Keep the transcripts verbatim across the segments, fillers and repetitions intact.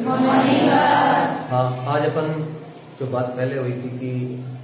हाँ, आज अपन जो बात पहले हुई थी कि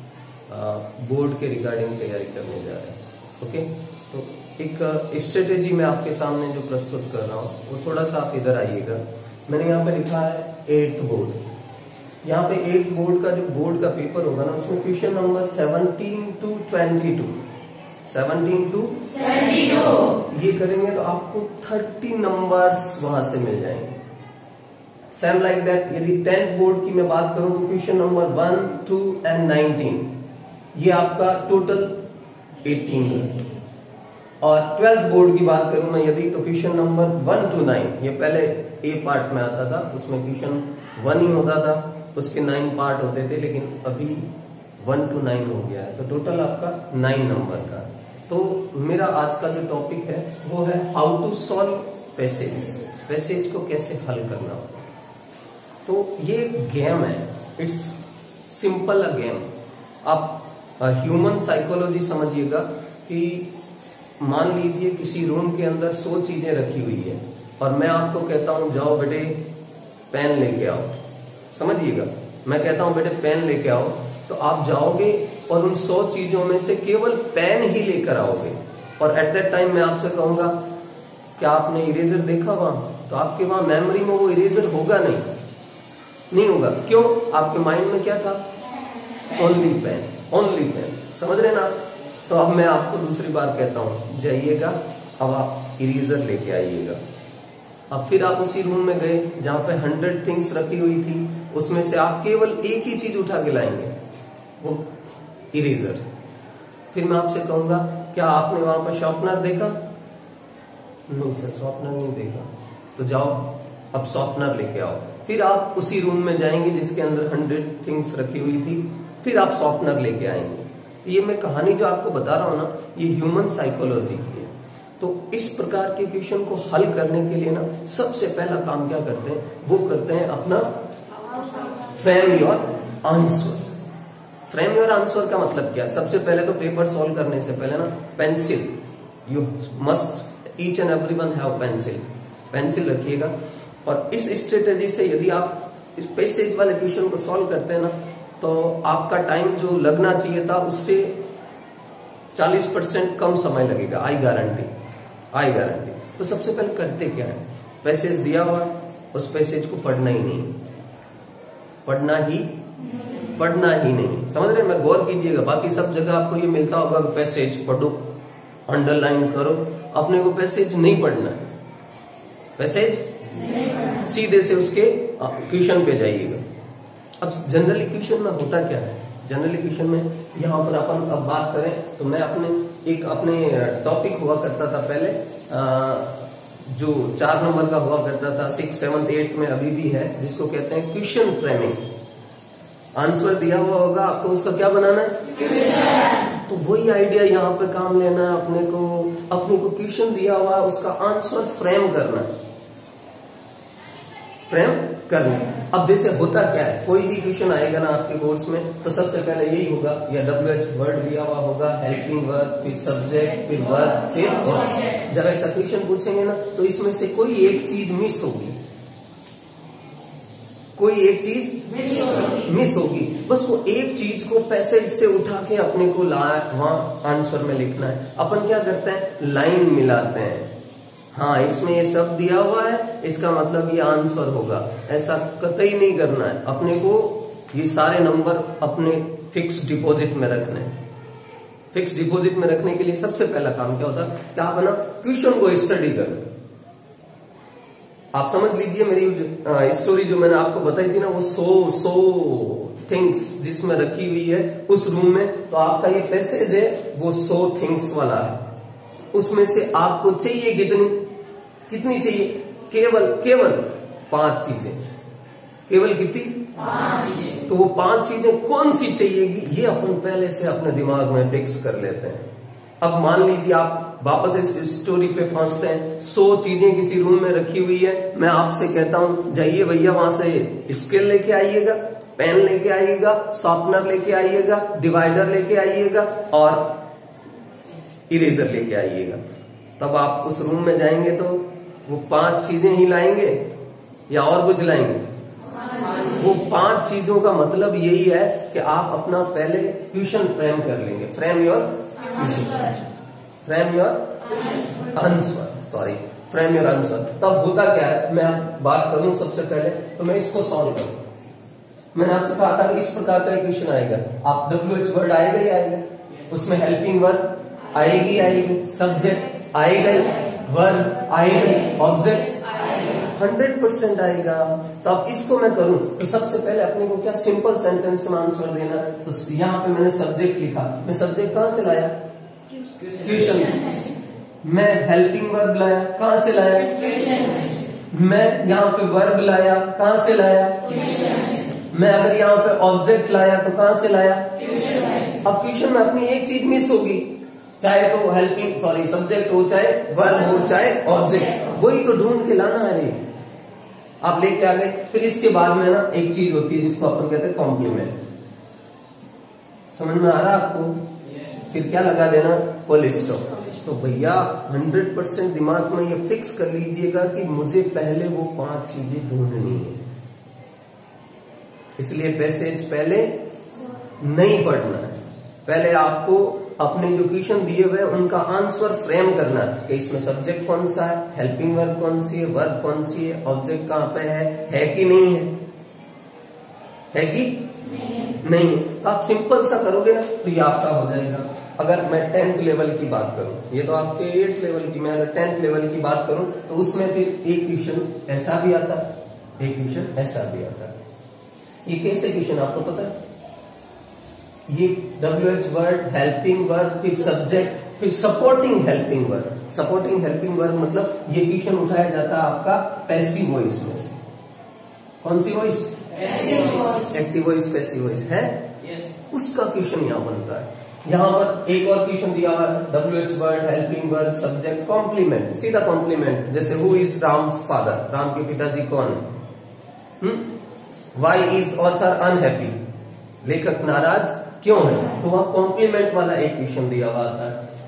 बोर्ड के रिगार्डिंग तैयारी करने जा रहे हैं। ओके, तो एक स्ट्रेटेजी मैं आपके सामने जो प्रस्तुत कर रहा हूँ वो थोड़ा सा आप इधर आइएगा। मैंने यहाँ पे लिखा है एट बोर्ड। यहाँ पे एट बोर्ड का जो बोर्ड का पेपर होगा ना, उसमें question number seventeen to twenty two seventeen to twenty two ये करेंगे तो आपको थर्टी नंबर्स वहां से मिल जाएंगे। सेम लाइक दैट यदि टेंथ बोर्ड की मैं बात करूं तो question number one two and nineteen ये आपका टोटल एटीन है। और ट्वेल्थ बोर्ड की बात करूं मैं यदि तो question number one two nine, ये पहले ए पार्ट में आता था, उसमें क्वेश्चन वन ही होता था, उसके नाइन पार्ट होते थे, लेकिन अभी वन टू नाइन हो गया है, तो टोटल आपका नाइन नंबर का। तो मेरा आज का जो टॉपिक है वो है how to solve passage, passage को कैसे हल करना होगा। तो ये गेम है, इट्स सिंपल अ गेम। आप ह्यूमन साइकोलॉजी समझिएगा कि मान लीजिए किसी रूम के अंदर सौ चीजें रखी हुई है और मैं आपको कहता हूं जाओ बेटे पेन लेके आओ। समझिएगा, मैं कहता हूं बेटे पेन लेके आओ, तो आप जाओगे और उन सौ चीजों में से केवल पेन ही लेकर आओगे। और एट दैट टाइम मैं आपसे कहूंगा क्या आपने इरेजर देखा वहां, तो आपके वहां मेमोरी में वो इरेजर होगा नहीं, नहीं होगा। क्यों? आपके माइंड में क्या था? Only pen, only pen. समझ रहे ना? तो अब मैं आपको दूसरी बार कहता हूं जाइएगा, अब आप इरेजर लेके आइएगा। अब फिर आप उसी रूम में गए जहां पे हंड्रेड थिंग्स रखी हुई थी, उसमें से आप केवल एक ही चीज उठा के लाएंगे, वो इरेजर। फिर मैं आपसे कहूंगा क्या आपने वहां पर शॉर्पनर देखा? नहीं सर, शॉर्पनर नहीं देखा। तो जाओ अब शॉर्पनर लेके आओ। फिर आप उसी रूम में जाएंगे जिसके अंदर हंड्रेड थिंग्स रखी हुई थी, फिर आप शॉर्पनर लेके आएंगे। ये मैं कहानी जो आपको बता रहा हूं ना, ये ह्यूमन साइकोलॉजी की है। तो इस प्रकार के क्वेश्चन को हल करने के लिए ना सबसे पहला काम क्या करते हैं, वो करते हैं अपना frame your answer. Frame your answer का मतलब क्या? सबसे पहले तो पेपर सॉल्व करने से पहले ना pencil, you must each and every one have pencil, pencil रखिएगा। और इस स्ट्रेटेजी से यदि आप इस पैसेज वाले क्वेश्चन को सॉल्व करते हैं ना, तो आपका टाइम जो लगना चाहिए था उससे चालीस परसेंट कम समय लगेगा। I guarantee, I guarantee. तो सबसे पहले करते क्या है, पैसेज दिया हुआ, उस पैसेज को पढ़ना ही नहीं, पढ़ना ही पढ़ना ही नहीं। समझ रहे? मैं गौर कीजिएगा, बाकी सब जगह आपको ये मिलता होगा पैसेज पढ़ो, अंडरलाइन करो, अपने को पैसेज नहीं पढ़ना है। पैसेज सीधे से उसके क्वेश्चन पे जाइएगा। अब जनरली क्वेश्चन में होता क्या है, जनरली क्वेश्चन में यहाँ पर अपन अब बात करें तो मैं अपने एक अपने टॉपिक हुआ करता था पहले, जो चार नंबर का हुआ करता था, सिक्स सेवन्थ एट्थ में अभी भी है, जिसको कहते हैं क्वेश्चन फ्रेमिंग। आंसर दिया हुआ होगा, आपको उसका क्या बनाना है? तो वही आइडिया यहाँ पे काम लेना है अपने को। अपने को क्वेश्चन दिया हुआ है, उसका आंसर फ्रेम करना है, फ्रेम करना। अब जैसे होता क्या है, कोई भी क्वेश्चन आएगा ना आपके कोर्स में, तो सबसे पहले यही होगा, या डब्ल्यू एच वर्ड दिया हुआ होगा, हेल्पिंग वर्ब, फिर सब्जेक्ट, फिर वर्ब, फिर वर्ब। जब ऐसा क्वेश्चन पूछेंगे ना तो इसमें से कोई एक चीज मिस होगी, कोई एक चीज मिस होगी। बस वो एक चीज को पैसेज से उठा के अपने को ला वहां आंसर में लिखना है। अपन क्या करते हैं, लाइन मिलाते हैं। हाँ, इसमें ये सब दिया हुआ है, इसका मतलब ये आंसर होगा, ऐसा कतई नहीं करना है। अपने को ये सारे नंबर अपने फिक्स डिपॉजिट में रखने हैं। फिक्स डिपॉजिट में रखने के लिए सबसे पहला काम क्या होता है कि आप है ना क्वेश्चन को स्टडी करें। आप समझ लीजिए मेरी स्टोरी जो मैंने आपको बताई थी ना, वो सो सो थिंग्स जिसमें रखी हुई है उस रूम में, तो आपका ये पैसेज है वो सो थिंग्स वाला है। उसमें से आपको चाहिए कितनी कितनी चाहिए? केवल केवल पांच चीजें। केवल कितनी? पांच चीजें। तो वो पांच चीजें कौन सी चाहिएगी, ये अपन पहले से अपने दिमाग में फिक्स कर लेते हैं। अब मान लीजिए आप वापस इस स्टोरी पे पहुंचते हैं, सौ चीजें किसी रूम में रखी हुई है। मैं आपसे कहता हूं जाइए भैया वहां से स्केल लेके आइएगा, पेन लेके आइएगा, शार्पनर लेके आइएगा, डिवाइडर लेके आइएगा और इरेजर लेके आइएगा। तब आप उस रूम में जाएंगे तो वो पांच चीजें ही लाएंगे या और कुछ लाएंगे? वो पांच चीजों का मतलब यही है कि आप अपना पहले क्वेश्चन फ्रेम कर लेंगे। Frame your frame your answer, sorry frame your answer. तब होता क्या है, मैं बात करूं सबसे पहले तो मैं इसको सॉल्व करूं। मैंने आपसे कहा था कि इस प्रकार का क्वेश्चन आएगा, आप डब्ल्यू एच वर्ड आएगा ही आएगा, उसमें हेल्पिंग वर्ब आएगी आएगी, सब्जेक्ट आएगा, वर्ब आएगा, ऑब्जेक्ट हंड्रेड परसेंट आएगा। तो अब इसको मैं करूं तो सबसे पहले अपने को क्या सिंपल सेंटेंस में आंसर देना। तो यहाँ पे मैंने सब्जेक्ट लिखा, मैं सब्जेक्ट कहां से लाया, क्वेश्चन। मैं हेल्पिंग वर्ब लाया, कहां से लाया, मैं यहाँ पे वर्ब लाया, कहां से लाया, मैं अगर यहाँ पे ऑब्जेक्ट लाया तो कहां से लाया, अब क्वेश्चन में अपनी एक चीज मिस होगी, चाहे तो हेल्पिंग सॉरी सब्जेक्ट हो, चाहे वर्ब हो, चाहे ऑब्जेक्ट, वही तो ढूंढ के लाना है रे। आप लेके आ गए। फिर इसके बाद में ना एक चीज होती है जिसको अपन कहते हैं कॉम्प्लीमेंट। समझ में आ रहा आपको? yes. फिर क्या लगा देना, फुल स्टॉप। तो भैया हंड्रेड परसेंट दिमाग में ये फिक्स कर लीजिएगा कि मुझे पहले वो पांच चीजें ढूंढनी है। इसलिए पैसेज पहले नहीं पढ़ना है, पहले आपको अपने जो क्वेश्चन दिए हुए उनका आंसर फ्रेम करना है कि इसमें सब्जेक्ट कौन सा है, हेल्पिंग वर्ब कौन सी है, वर्ब कौन सी है, ऑब्जेक्ट कहां पे है, है कि नहीं है, है कि नहीं, नहीं। तो आप सिंपल सा करोगे ना तो ये आपका हो जाएगा। अगर मैं टेंथ लेवल की बात करूं, ये तो आपके एट्थ लेवल की, मैं अगर टेंथ लेवल की बात करूं तो उसमें फिर एक क्वेश्चन ऐसा भी आता है, एक क्वेश्चन ऐसा भी आता है। ये कैसे क्वेश्चन आपको पता है, ये W H word, helping verb, फिर सब्जेक्ट, फिर supporting helping verb. Supporting helping verb मतलब ये क्वेश्चन उठाया जाता है आपका पैसिव वॉइस में से। कौन सी voice, active voice, passive voice है, yes. उसका क्वेश्चन यहाँ बनता है। यहाँ पर एक और क्वेश्चन दिया हुआ है, W H word, helping verb, subject, complement, सीधा कॉम्प्लीमेंट। जैसे who is Ram's father, Ram के पिताजी कौन है, वाई इज ऑथर अनहैप्पी, लेखक नाराज क्यों है, तो वहां कॉम्प्लीमेंट वाला एक क्वेश्चन दिया हुआ आता है।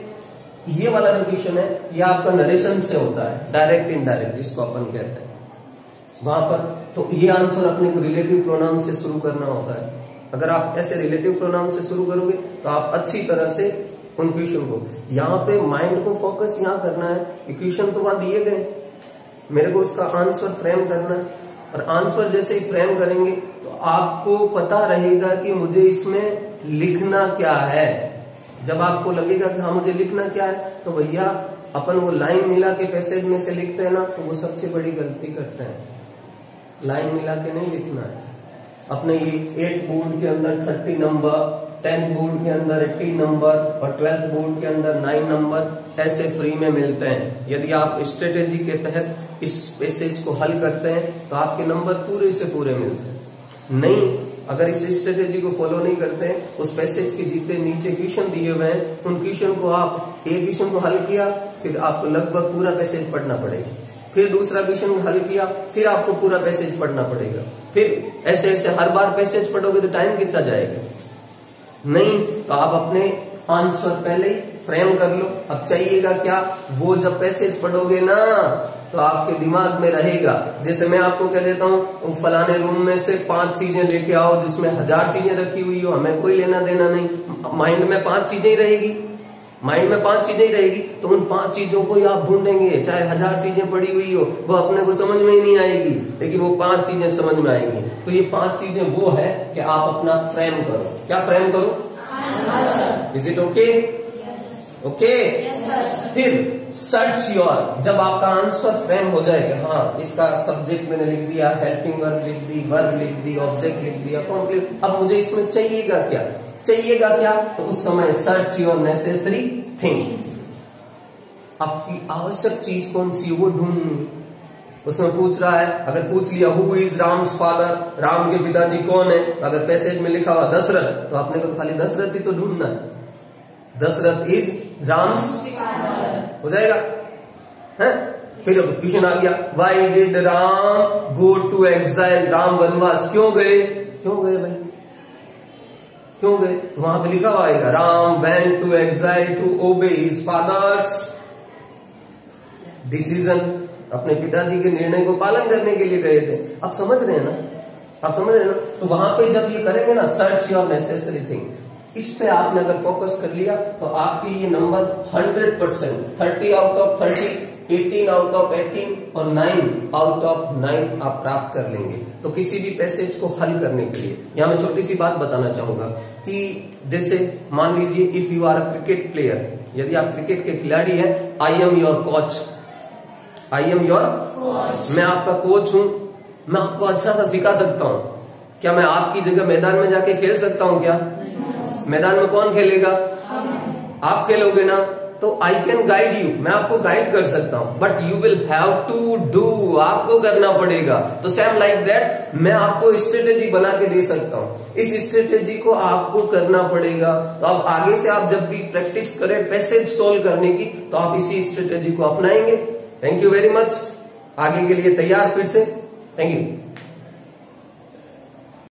फिर ये वाला जो क्वेश्चन है ये आपका नरेशन से होता है, डायरेक्ट इनडायरेक्ट जिसको अपन कहते हैं, वहां पर तो ये आंसर अपने को रिलेटिव प्रोनाउन से शुरू करना होता है। अगर आप ऐसे रिलेटिव प्रोनाउन से शुरू करोगे तो आप अच्छी तरह से उन क्वेश्चन को, यहाँ पे माइंड को फोकस यहाँ करना है कि क्वेश्चन तो वहां दिए गए, मेरे को उसका आंसर फ्रेम करना है। और आंसर जैसे ही फ्रेम करेंगे तो आपको पता रहेगा कि मुझे इसमें लिखना क्या है। जब आपको लगेगा कि हाँ मुझे लिखना क्या है, तो भैया अपन वो लाइन मिला के पैसेज में से लिखते हैं ना, तो वो सबसे बड़ी गलती करते हैं। लाइन मिला के नहीं लिखना है। अपने ये एट बोर्ड के अंदर थर्टी नंबर, टेंथ बोर्ड के अंदर एट्टी नंबर और ट्वेल्थ बोर्ड के अंदर नाइन नंबर ऐसे फ्री में मिलते हैं। यदि आप स्ट्रेटेजी के तहत इस पैसेज को हल करते हैं तो आपके नंबर पूरे से पूरे मिलते हैं। नहीं, अगर इस स्ट्रेटेजी को फॉलो नहीं करते हैं, उस पैसेज के जितने नीचे क्वेश्चन दिए हुए हैं उन क्वेश्चन को आप एक क्वेश्चन को हल किया, फिर आपको लगभग पूरा पैसेज पढ़ना पड़ेगा, फिर दूसरा क्वेश्चन हल किया, फिर आपको पूरा पैसेज पढ़ना पड़ेगा, फिर ऐसे ऐसे हर बार पैसेज पढ़ोगे तो टाइम कितना जाएगा। नहीं, तो आप अपने आंसर पहले ही फ्रेम कर लो। अब चाहिएगा क्या, वो जब पैसेज पढ़ोगे ना तो आपके दिमाग में रहेगा। जैसे मैं आपको कह देता हूँ फलाने रूम में से पांच चीजें लेके आओ जिसमें हजार चीजें रखी हुई हो, हमें कोई लेना देना नहीं, माइंड में पांच चीजें ही रहेगी, माइंड में पांच चीजें ही रहेगी, तो उन पांच चीजों को ही आप ढूंढेंगे। चाहे हजार चीजें पड़ी हुई हो, वो अपने को समझ में ही नहीं आएगी, लेकिन वो पांच चीजें समझ में आएंगी। तो ये पांच चीजें वो है कि आप अपना फ्रेम करो। क्या फ्रेम करो, इज इट ओके, ओके। फिर सर्च योर, जब आपका आंसर फ्रेम हो जाएगा, हाँ इसका सब्जेक्ट मैंने लिख दिया, हेल्पिंग वर्ब लिख दी, वर्ब लिख दी, ऑब्जेक्ट लिख दिया, कॉम्प्लीट, अब मुझे इसमें चाहिएगा क्या, चाहिएगा क्या, तो उस समय सर्च योर नेसेसरी थिंग, आपकी आवश्यक चीज कौन सी है वो ढूंढनी। उसमें पूछ रहा है, अगर पूछ लिया who is Ram's father, Ram के पिताजी कौन है, अगर पैसेज में लिखा हुआ दशरथ, तो आपने को तो खाली दशरथ ही तो ढूंढना है, दशरथ इज राम्स हो जाएगा है। फिर क्वेश्चन आ गया, why did Ram go to exile, Ram वनवास क्यों गए, क्यों गए भाई, क्यों गए, तो वहां पे लिखा हुआ आएगा Ram went to exile to obey his father's decision. अपने पिताजी के निर्णय को पालन करने के लिए गए थे। आप समझ रहे हैं ना, आप समझ रहे हैं ना। तो वहां पे जब ये करेंगे ना, सर्च योर नेसेसरी थिंग, इस पे आपने अगर फोकस कर लिया तो आपके ये number hundred percent thirty out of thirty, eighteen out of eighteen और नाइन आउट ऑफ नाइन आप प्राप्त कर लेंगे। तो किसी भी पैसेज को हल करने के लिए यहां मैं छोटी सी बात बताना चाहूंगा कि जैसे मान लीजिए if you are a cricket player, यदि आप क्रिकेट के खिलाड़ी हैं, I am your coach, I am your coach, मैं आपका कोच हूं, मैं आपको अच्छा सा सिखा सकता हूं। क्या मैं आपकी जगह मैदान में जाके खेल सकता हूं क्या? मैदान में कौन खेलेगा? आप खेलोगे ना। तो आई कैन गाइड यू, मैं आपको गाइड कर सकता हूं, but you will have to do, आपको करना पड़ेगा। तो सेम लाइक दैट मैं आपको स्ट्रेटेजी बना के दे सकता हूं, इस स्ट्रेटेजी को आपको करना पड़ेगा। तो आप आगे से आप जब भी प्रैक्टिस करें पैसेज सोल्व करने की, तो आप इसी स्ट्रेटेजी को अपनाएंगे। Thank you very much. आगे के लिए तैयार फिर से? Thank you.